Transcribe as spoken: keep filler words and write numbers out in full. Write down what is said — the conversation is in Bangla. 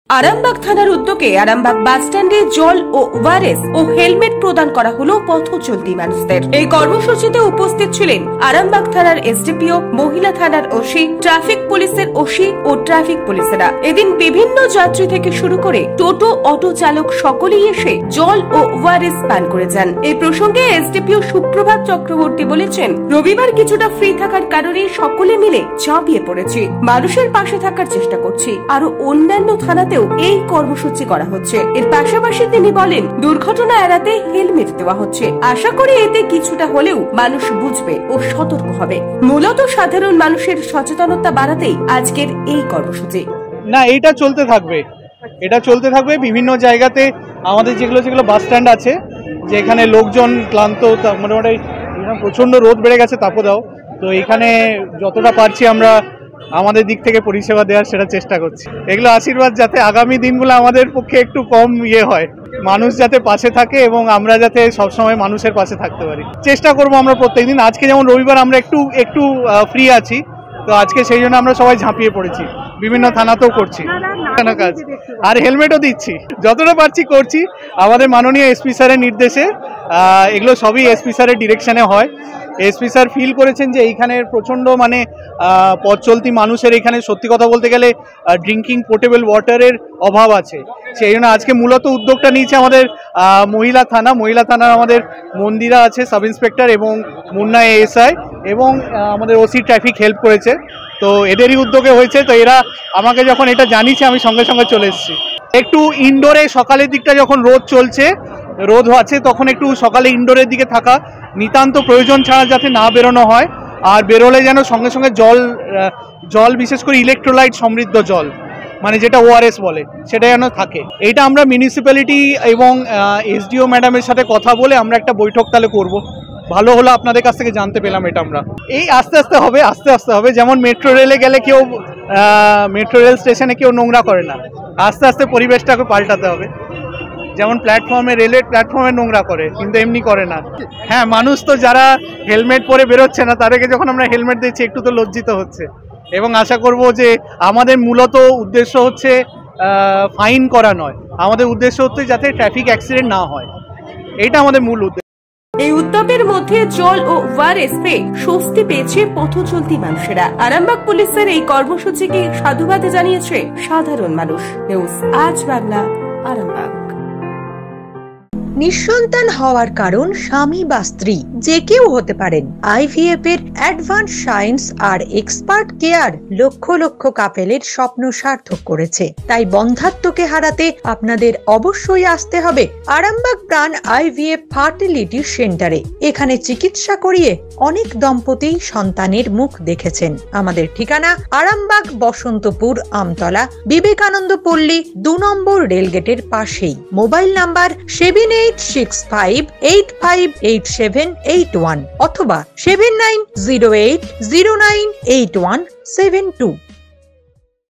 আরামবাগ থানার উদ্যোগে আরামবাগ বাস স্ট্যান্ডে জল ও ওআরএস ও হেলমেট প্রদান করা হলো পথ চলতি মানুষদের। এই কর্মসূচিতে উপস্থিত ছিলেন আরামবাগ থানার এসডিপিও, মহিলা থানার ওসি, ট্রাফিক পুলিশের ওসি ও ট্রাফিক পুলিশেরা। এদিন বিভিন্ন যাত্রী থেকে শুরু করে টোটো, অটো চালক সকলেই এসে জল ও ওআরএস পান করে যান। এই প্রসঙ্গে এসডিপিও সুপ্রভাত চক্রবর্তী বলেছেন, রবিবার কিছুটা ফ্রি থাকার কারণে সকলে মিলে ঝাঁপিয়ে পড়েছি, মানুষের পাশে থাকার চেষ্টা করছি। আরো অন্যান্য থানাতে এই কর্মসূচি করা হচ্ছে। এর পাশাপাশি তিনি বলেন, দুর্ঘটনা এড়াতে হেলমেট দেওয়া হচ্ছে। আশা করি এতে কিছুটা হলেও মানুষ বুঝবে ও সতর্ক হবে। মূলত সাধারণ মানুষের সচেতনতা বাড়াতেই আজকের এই কর্মসূচি। না, এটা চলতে থাকবে, এটা চলতে থাকবে বিভিন্ন জায়গাতে। আমাদের যেগুলো যেগুলো বাস স্ট্যান্ড আছে, যেখানে লোকজন ক্লান্ত, মোটামুটি প্রচন্ড রোদ বেড়ে গেছে তাপদাও, তো এখানে যতটা পারছি আমরা আমাদের দিক থেকে পরিষেবা দেওয়ার সেটা চেষ্টা করছি। এগুলো আশীর্বাদ যাতে আগামী দিনগুলো আমাদের পক্ষে একটু কম ইয়ে হয়, মানুষ যাতে পাশে থাকে এবং আমরা যাতে সবসময় মানুষের পাশে থাকতে পারি, চেষ্টা করবো আমরা প্রত্যেকদিন। আজকে যেমন রবিবার আমরা একটু একটু ফ্রি আছি, তো আজকে সেই জন্য আমরা সবাই ঝাঁপিয়ে পড়েছি, বিভিন্ন থানাতেও করছি কাজ, আর হেলমেটও দিচ্ছি, যতটা পারছি করছি। আমাদের মাননীয় এসপি স্যারের নির্দেশে এগুলো সবই এসপি স্যারের ডিরেকশনে হয়। এসপি স্যার ফিল করেছেন যে এইখানের প্রচণ্ড মানে পথ চলতি মানুষের এখানে সত্যি কথা বলতে গেলে ড্রিঙ্কিং পোর্টেবল ওয়াটারের অভাব আছে। সেই জন্য আজকে মূলত উদ্যোগটা নিয়েছে আমাদের মহিলা থানা। মহিলা থানার আমাদের মন্দিরা আছে, সাব ইন্সপেক্টর এবং মুন্না এএসআই এবং আমাদের ওসি ট্রাফিক হেল্প করেছে, তো এদেরই উদ্যোগে হয়েছে। তো এরা আমাকে যখন এটা জানিয়েছে আমি সঙ্গে সঙ্গে চলে এসেছি। একটু ইনডোরে সকালের দিকটা যখন রোদ চলছে, রোদ আছে, তখন একটু সকালে ইনডোরের দিকে থাকা, নিতান্ত প্রয়োজন ছাড়া যাতে না বেরোনো হয়, আর বেরোলে যেন সঙ্গে সঙ্গে জল জল বিশেষ করে ইলেকট্রোলাইট সমৃদ্ধ জল, মানে যেটা ওআরএস বলে, সেটা যেন থাকে। এইটা আমরা মিউনিসিপ্যালিটি এবং এসডিও ম্যাডামের সাথে কথা বলে আমরা একটা বৈঠক তাহলে করব। ভালো হলো আপনাদের কাছ থেকে জানতে পেলাম এটা। আমরা এই আস্তে আস্তে হবে, আস্তে আস্তে হবে। যেমন মেট্রো রেলে গেলে কেউ মেট্রো রেল স্টেশনে কেউ নোংরা করে না, আস্তে আস্তে পরিবেশটাকে পাল্টাতে হবে। যেমন প্ল্যাটফর্মে, রেলের প্ল্যাটফর্মে নোংরা করে, কিন্তু এমনি করে না। হ্যাঁ, মানুষ তো যারা হেলমেট পরে বেরোচ্ছে না, তাদেরকে যখন আমরা হেলমেট দিচ্ছি একটু তো লজ্জিত হচ্ছে, এবং আশা করব যে আমাদের মূলত উদ্দেশ্য হচ্ছে ফাইন করা নয়, আমাদের উদ্দেশ্য হচ্ছে যাতে ট্রাফিক অ্যাক্সিডেন্ট না হয়, এইটা আমাদের মূল উদ্দেশ্য। এই উদ্যোগের মধ্যে জল ও ওআরএস পেয়ে স্বস্তি পেয়েছে পথ চলতি মানুষেরা। আরামবাগ পুলিশের এই কর্মসূচিকে সাধুবাদ জানিয়েছে সাধারণ মানুষ। নিউজ আজ বাংলা, আরামবাগ। নিঃসন্তান হওয়ার কারণ স্বামী বা স্ত্রী যে কেউ হতে পারেন। আইভিএফ এর অ্যাডভান্স সায়েন্স আর এক্সপার্ট কেয়ার লক্ষ লক্ষ কাপেলের স্বপ্ন সার্থক করেছে। তাই বন্ধাত্বকে হারাতে আপনাদের অবশ্যই আসতে হবে আরামবাগ প্রাণ আইভিএফ ফার্টিলিটি সেন্টারে। এখানে চিকিৎসা করিয়ে অনেক দম্পতি সন্তানের মুখ দেখেছেন। আমাদের ঠিকানা আরামবাগ বসন্তপুর আমতলা, বিবেকানন্দ পল্লী, দু নম্বর রেলগেটের পাশেই। Mobile number seven eight six five eight five eight seven eight one অথবা seven nine zero eight zero nine eight one seven two.